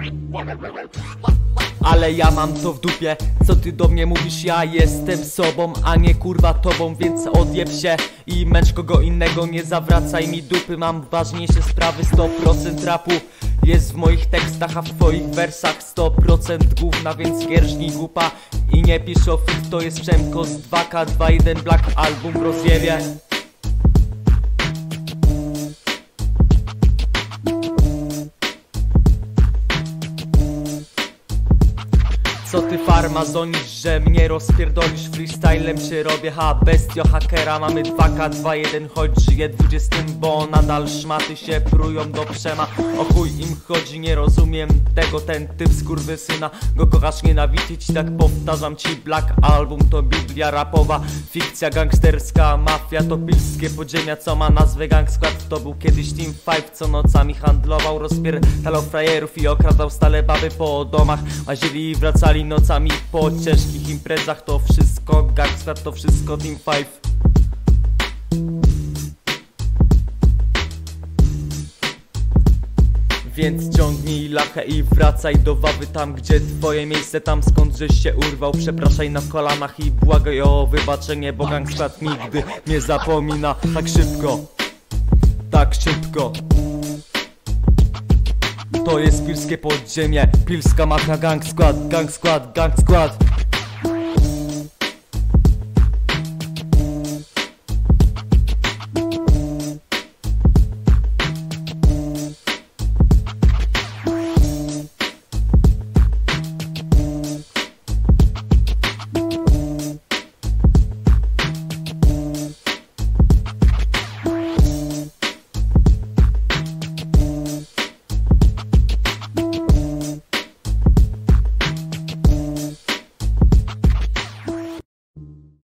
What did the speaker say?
Ale ja mam to w dupie, co ty do mnie mówisz, ja jestem sobą, a nie kurwa tobą, więc odjeb się i męcz kogo innego, nie zawracaj mi dupy, mam ważniejsze sprawy. 100% rapu jest w moich tekstach, a w twoich wersach 100% gówna, więc wierżnij głupa i nie pisz o fit, to jest Przemko z 2K21 Black album w rozjewie. Co ty farmazonisz, że mnie rozpierdolisz, freestylem się robię, ha bestio hakera. Mamy 2K21, choć żyję 20, bo nadal szmaty się prują do Przema. O chuj im chodzi, nie rozumiem tego, ten typ skurwysyna, go kochasz, nienawidzić, tak powtarzam ci. Black album to biblia rapowa, fikcja gangsterska, mafia to pilskie podziemia, co ma nazwę Gang Squad. To był kiedyś Team 5, co nocami handlował, rozpierdalał frajerów i okradał stale baby po domach. Łazili i wracali nocami po ciężkich imprezach. To wszystko Gang Squad, to wszystko Team 5. Więc ciągnij lachę i wracaj do Wawy, tam gdzie twoje miejsce, tam skąd żeś się urwał. Przepraszaj na kolanach i błagaj o wybaczenie, bo Gang Squad nigdy nie zapomina. Tak szybko, tak szybko. To jest pilskie podziemie, pilska mafia, Gang Squad, Gang Squad, Gang Squad.